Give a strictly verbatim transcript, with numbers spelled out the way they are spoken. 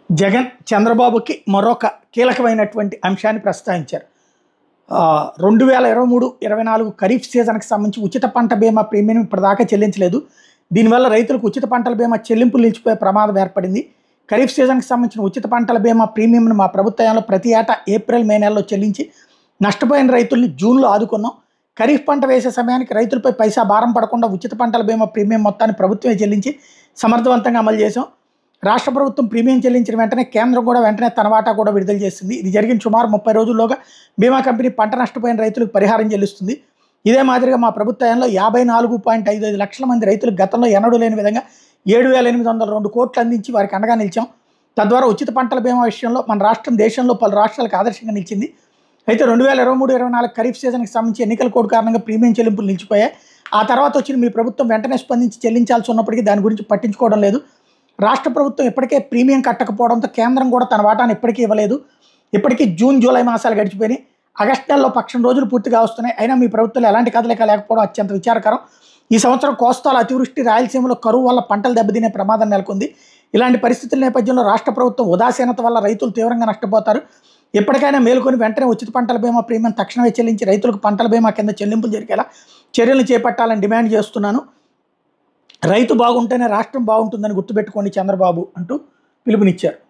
జగన్ చంద్రబాబుకి మరొక కీలకమైనటువంటి అంశాన్ని ప్రస్తావించారు. రెండు వేల ఇరవై మూడు ఇరవై నాలుగు ఖరీఫ్ సీజన్కి సంబంధించి ఉచిత పంట బీమా ప్రీమియం ఇప్పటిదాకా చెల్లించలేదు. దీనివల్ల రైతులకు ఉచిత పంటల బీమా చెల్లింపులు నిలిచిపోయే ప్రమాదం ఏర్పడింది. ఖరీఫ్ సీజన్కి సంబంధించిన ఉచిత పంటల బీమా ప్రీమియంను మా ప్రభుత్వంలో ప్రతి ఏటా ఏప్రిల్ మే నెలలో చెల్లించి నష్టపోయిన రైతుల్ని జూన్లో ఆదుకున్నాం. ఖరీఫ్ పంట వేసే సమయానికి రైతులపై పైసా భారం పడకుండా ఉచిత పంటల బీమా ప్రీమియం మొత్తాన్ని ప్రభుత్వమే చెల్లించి సమర్థవంతంగా అమలు చేశాం. రాష్ట్ర ప్రభుత్వం ప్రీమియం చెల్లించిన వెంటనే కేంద్రం కూడా వెంటనే తన వాటా కూడా విడుదల చేస్తుంది. ఇది జరిగిన సుమారు ముప్పై రోజుల్లోగా బీమా కంపెనీ పంట నష్టపోయిన రైతులకు పరిహారం చెల్లిస్తుంది. ఇదే మాదిరిగా మా ప్రభుత్వంలో యాభై నాలుగు పాయింట్ ఐదు ఐదు లక్షల మంది రైతులకు గతంలో ఎన్నడూ లేని విధంగా ఏడు వేల ఎనిమిది వందల రెండు కోట్లు అందించి వారికి అండగా నిలిచాం. తద్వారా ఉచిత పంటల బీమా విషయంలో మన రాష్ట్రం దేశంలో పలు రాష్ట్రాలకు ఆదర్శంగా నిలిచింది. అయితే రెండు వేల ఇరవై మూడు ఇరవై నాలుగు ఖరీఫ్ సీజన్కి సంబంధించి ఎన్నికల కోడ్ కారణంగా ప్రీమియం చెల్లింపులు నిలిచిపోయాయి. ఆ తర్వాత వచ్చిన మీ ప్రభుత్వం వెంటనే స్పందించి చెల్లించాల్సి ఉన్నప్పటికీ దాని గురించి పట్టించుకోవడం లేదు. రాష్ట్ర ప్రభుత్వం ఇప్పటికే ప్రీమియం కట్టకపోవడంతో కేంద్రం కూడా తన వాటాను ఇప్పటికీ ఇవ్వలేదు. ఇప్పటికీ జూన్ జూలై మాసాలు గడిచిపోయినాయి. ఆగస్టు నెలలో పక్షం రోజులు పూర్తిగా వస్తున్నాయి. అయినా మీ ప్రభుత్వంలో ఎలాంటి కదలిక లేకపోవడం అత్యంత విచారకరం. ఈ సంవత్సరం కోస్తాలో అతివృష్టి, రాయలసీమలో కరువు వల్ల పంటలు దెబ్బతినే ప్రమాదం నెలకొంది. ఇలాంటి పరిస్థితుల నేపథ్యంలో రాష్ట్ర ప్రభుత్వం ఉదాసీనత వల్ల రైతులు తీవ్రంగా నష్టపోతారు. ఎప్పటికైనా మేలుకొని వెంటనే ఉచిత పంటల బీమా ప్రీమియం తక్షణమే చెల్లించి రైతులకు పంటల బీమా కింద చెల్లింపులు జరిగేలా చర్యలు చేపట్టాలని డిమాండ్ చేస్తున్నాను. రైతు బాగుంటేనే రాష్ట్రం బాగుంటుందని గుర్తుపెట్టుకోండి చంద్రబాబు అంటూ పిలుపునిచ్చారు.